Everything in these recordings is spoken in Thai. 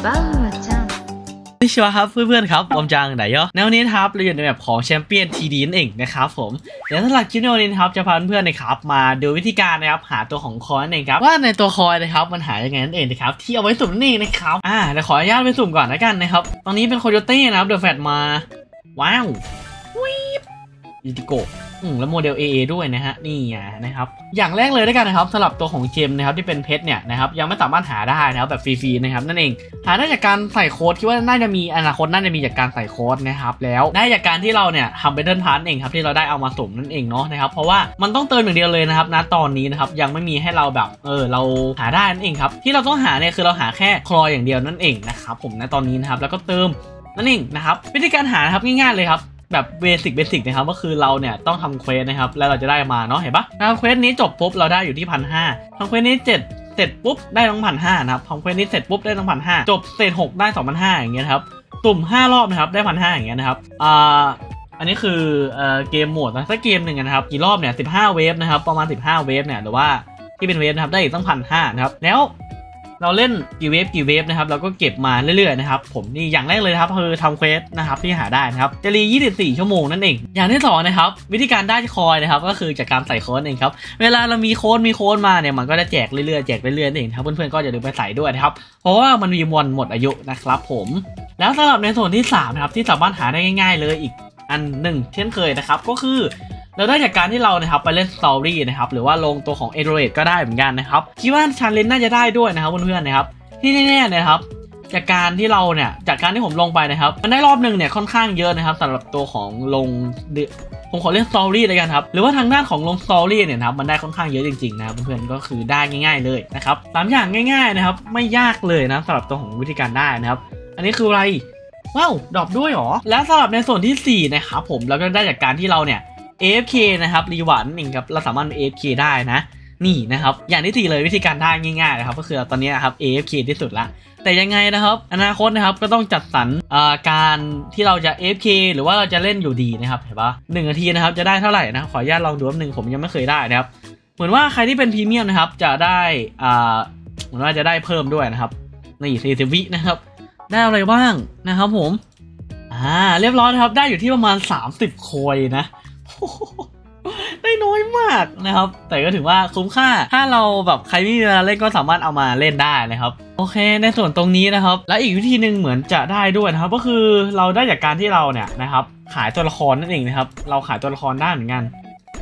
バウアちゃんนี่ชัวร์ครับเพื่อนๆครับผมจังไหนย่อแนวนี้ครับเราอยู่ในแบบของแชมเปี้ยนทีดีนั่นเองนะครับผมเดี๋ยวสำหรับคลิปนี้นะครับจะพาเพื่อนๆนะครับมาดูวิธีการนะครับหาตัวของคอยนั่นเองครับว่าในตัวคอยนะครับมันหายังไงนั่นเองนะครับที่เอาไว้สุ่มนั่นเองนะครับเดี๋ยวขออนุญาตไปสุ่มก่อนแล้วกันนะครับตอนนี้เป็นโคโยตี้นะครับเดอะแฟตมาว้าววิบยูติโกะแล้วโมเดล AA ด้วยนะฮะนี่นะครับอย่างแรกเลยด้วยกันนะครับสำหรับตัวของเจมนะครับที่เป็นเพชรเนี่ยนะครับยังไม่สามารถหาได้นะครับแบบฟรีๆนะครับนั่นเองหาได้จากการใส่โค้ดคิดว่าน่าจะมีอนาคตน่าจะมีจากการใส่โค้ดนะครับแล้วได้จากการที่เราเนี่ยทำเป็นเดินพาร์ทเองครับที่เราได้เอามาสุ่มนั่นเองเนาะนะครับเพราะว่ามันต้องเติมอย่างเดียวเลยนะครับณตอนนี้นะครับยังไม่มีให้เราแบบเราหาได้นั่นเองครับที่เราต้องหาเนี่ยคือเราหาแค่คลอยอย่างเดียวนั่นเองนะครับผมณตอนนี้นะครับแล้วก็เติมนั่นเองนะครับวิธีการหานะครับง่ายๆเลยครับแบบเบสิกนะครับก็คือเราเนี่ยต้องทำเควสนะครับแล้วเราจะได้มาเนาะเห็นปะทำเควสนี้จบปุ๊บเราได้อยู่ที่1,500ทำเควสนี้เสร็จปุ๊บได้ต้อง1,500นะครับทำเควสนี้เสร็จปุ๊บได้ต้อง1,500จบเศษ6ได้2,500อย่างเงี้ยครับตุ่ม5รอบนะครับได้1,500อย่างเงี้ยนะครับอันนี้คือเกมโหมดนะถ้าเกมหนึ่งนะครับกี่รอบเนี่ย15เวฟนะครับประมาณ15เวฟเนี่ยหรือว่าที่เป็นเวฟนะครับได้อีกตั้ง1,500นะครับแล้วเราเล่นกี่เวฟนะครับเราก็เก็บมาเรื่อยๆนะครับผมนี่อย่างแรกเลยครับคือทำเควสนะครับที่หาได้นะครับจะรี24ชั่วโมงนั่นเองอย่างที่2นะครับวิธีการได้คอยนะครับก็คือจากการใส่โค้ดเองครับเวลาเรามีโค้ดมาเนี่ยมันก็จะแจกเรื่อยๆนั่นเองครับเพื่อนๆก็อย่าลืมไปใส่ด้วยนะครับเพราะว่ามันมีวันหมดอายุนะครับผมแล้วสำหรับในส่วนที่3นะครับที่สามารถหาได้ง่ายๆเลยอีกอันหนึ่งเช่นเคยนะครับก็คือเราได้จากการที่เรานะครับไปเล่นสตอรี่นะครับหรือว่าลงตัวของเอโดเรตก็ได้เหมือนกันนะครับคิดว่าชาเลนจ์น่าจะได้ด้วยนะครับเพื่อนๆนะครับที่แน่ๆนะครับจากการที่ผมลงไปนะครับมันได้รอบหนึ่งเนี่ยค่อนข้างเยอะนะครับสำหรับตัวของลงผมขอเล่นสตอรี่เลยกันครับหรือว่าทางด้านของลงสตอรี่เนี่ยนะครับมันได้ค่อนข้างเยอะจริงๆนะครับเพื่อนๆก็คือได้ง่ายๆเลยนะครับ3อย่างง่ายๆนะครับไม่ยากเลยนะสำหรับตัวของวิธีการได้นะครับอันนี้คืออะไรว้าวดรอปด้วยหรอแล้วสำหรับในส่วนที่4นะครับผมเราก็ได้จากการที่เราเนี่ยAFK นะครับรีวาร์ดนั่นเองครับเราสามารถ AFK ได้นะนี่นะครับอย่างที่4เลยวิธีการได้ง่ายๆนะครับก็คือตอนนี้นะครับ AFK ที่สุดละแต่ยังไงนะครับอนาคตนะครับก็ต้องจัดสรรการที่เราจะ AFK หรือว่าเราจะเล่นอยู่ดีนะครับเห็นปะ1 นาทีนะครับจะได้เท่าไหร่นะขออนุญาตลองดูแป๊บนึงผมยังไม่เคยได้นะครับเหมือนว่าใครที่เป็นพรีเมียมนะครับจะได้เหมือนว่าจะได้เพิ่มด้วยนะครับนี่40 วินะครับได้อะไรบ้างนะครับผมเรียบร้อยนะครับได้อยู่ที่ประมาณ30โคยนะได้น้อยมากนะครับแต่ก็ถือว่าคุ้มค่าถ้าเราแบบใครไม่มีเวลาเล่นก็สามารถเอามาเล่นได้นะครับโอเคในส่วนตรงนี้นะครับและอีกวิธีหนึ่งเหมือนจะได้ด้วยนะครับก็คือเราได้จากการที่เราเนี่ยนะครับขายตัวละครนั่นเองนะครับเราขายตัวละครได้เหมือนกัน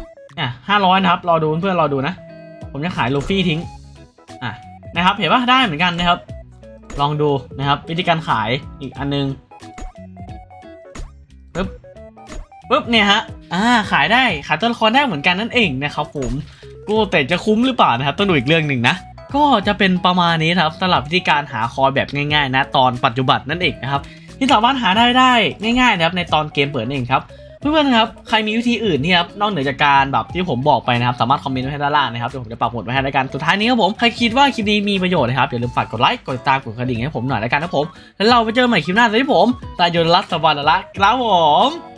500นะครับรอดูเพื่อนรอดูนะผมจะขายลูฟี่ทิ้งนะครับเห็นป่ะได้เหมือนกันนะครับลองดูนะครับวิธีการขายอีกอันนึงปุ๊บเนี่ยฮะขายตัวละครได้เหมือนกันนั่นเองนะครับผมก็แต่จะคุ้มหรือเปล่านะครับต้องดูอีกเรื่องหนึ่งนะก็จะเป็นประมาณนี้ครับสำหรับวิธีการหาคอยแบบง่ายๆนะตอนปัจจุบันนั่นเองนะครับที่สามารถหาได้ง่ายๆนะครับในตอนเกมเปิดนั่นเองครับเพื่อนๆครับใครมีวิธีอื่นที่ครับนอกเหนือจากการแบบที่ผมบอกไปนะครับสามารถคอมเมนต์ไว้ให้ด้านล่างนะครับเดี๋ยวผมจะปักหมุดไว้ให้ในการสุดท้ายนี้ครับผมใครคิดว่าคลิปนี้มีประโยชน์นะครับอย่าลืมฝากกดไลค์กดติดตามกดกระดิ่งให้ผมหน่อยแล้วกันนะผมแล้วเราไปเจอใหม่คลิปหน้าที่ผมตายยนรัตน์สวัสดิ์ละครับผม